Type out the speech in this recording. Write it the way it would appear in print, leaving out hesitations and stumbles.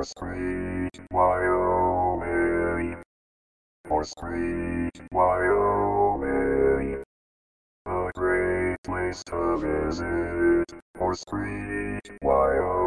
Horse Creek, Wyoming. Horse Creek, Wyoming. A great place to visit. Horse Creek, Wyoming.